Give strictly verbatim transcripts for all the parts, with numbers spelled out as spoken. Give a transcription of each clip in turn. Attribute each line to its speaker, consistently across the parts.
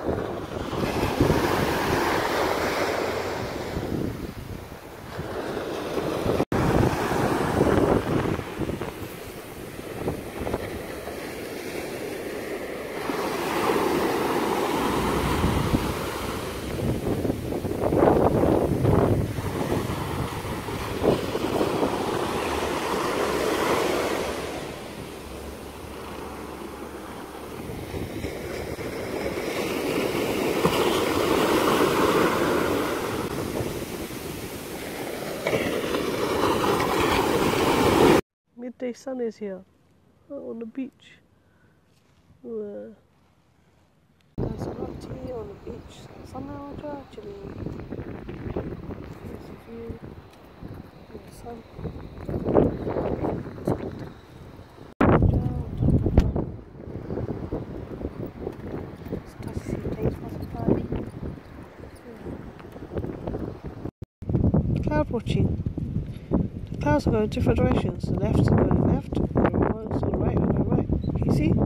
Speaker 1: Midday sun is here, oh, on the beach. Uh, Lanzarote on the beach. Sunlight actually. There's a view. The sun. Cloud watching. The clouds are going different directions. The left is going left, the right is going right, we're going right. Can you see?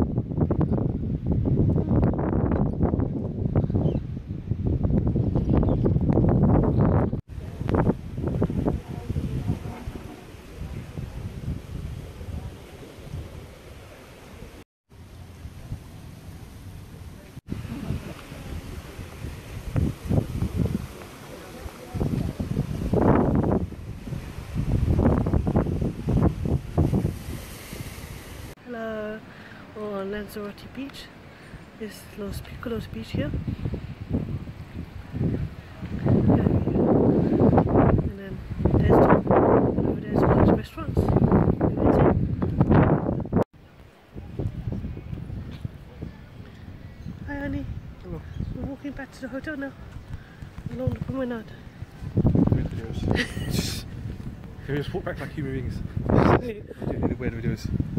Speaker 1: Hello, we're on Lanzarote beach. This is Los Piccolos beach here. And then there's Tom. And over there's all these restaurants. Hi honey.
Speaker 2: Hello.
Speaker 1: We're walking back to the hotel now. Along the promenade.
Speaker 2: Weird videos. Can we just walk back like human beings? Do weird videos.